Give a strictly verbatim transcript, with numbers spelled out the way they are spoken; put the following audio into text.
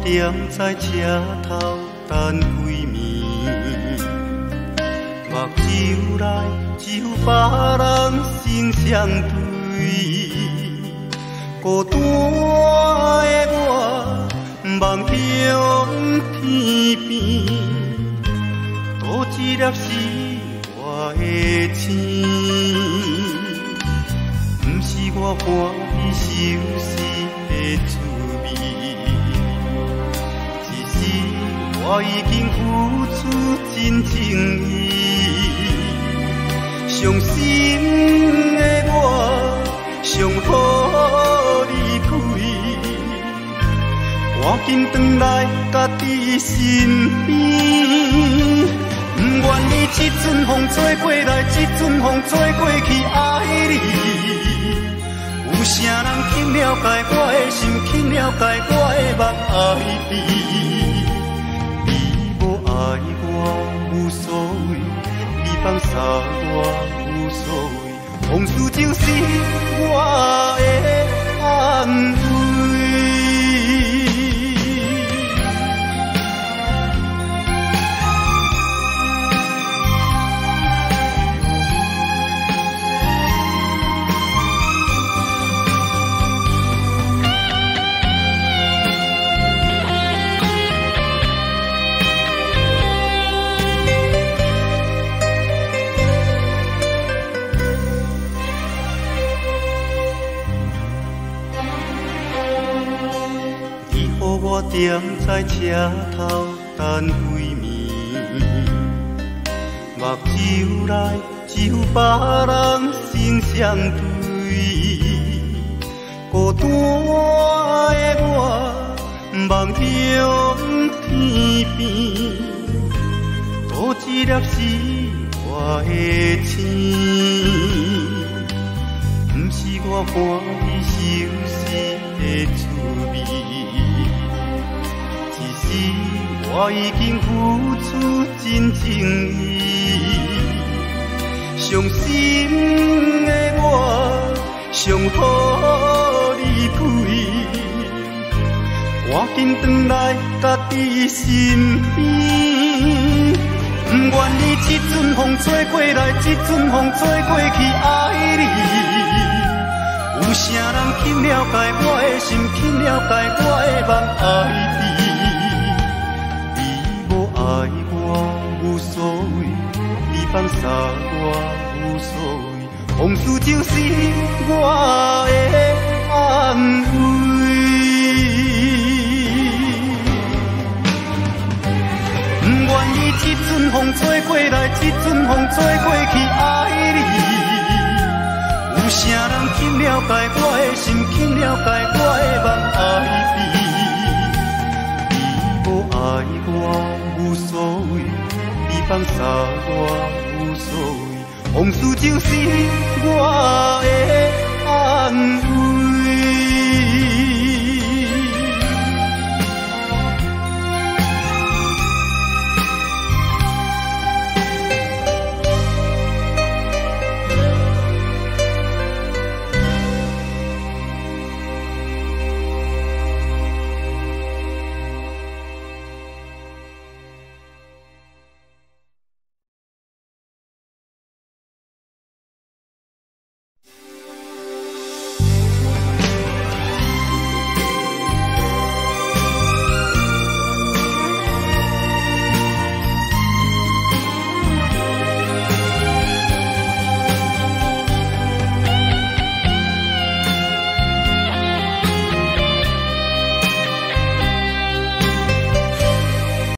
踮在车头等归暝，目睭内只有别人心相对。孤单的我望向天边，多一粒是我的星，不是我欢喜受死的滋味。只是我已经付出真情意，伤心的我上好离开，赶紧回来家己身边。不愿你这阵风吹过来，这阵风吹过去，爱你。有啥人去了解我的心，去了解我的梦，爱你。你无爱我无所谓，你放下我无所谓。往事就是我的安慰。我踮在车头等归暝，目睭内只有别人心相对。孤单的我望向天边，多一粒是我的星，不是我欢喜受死的滋味。我已经付出真情意，伤心的我上好离开，赶紧回来家己身边。不愿你这阵风吹过来，这阵风吹过去，爱你。有啥人去了解我的心，去了解我的梦，爱你。爱我无所谓，你放下我无所谓，往事就是我的安慰。不愿意这阵风吹过来，这阵风吹过去，爱你。有啥人去了解我的心，去了解我的梦，爱你。你无爱我无所谓，你放下我无所谓，往事就是我的安慰。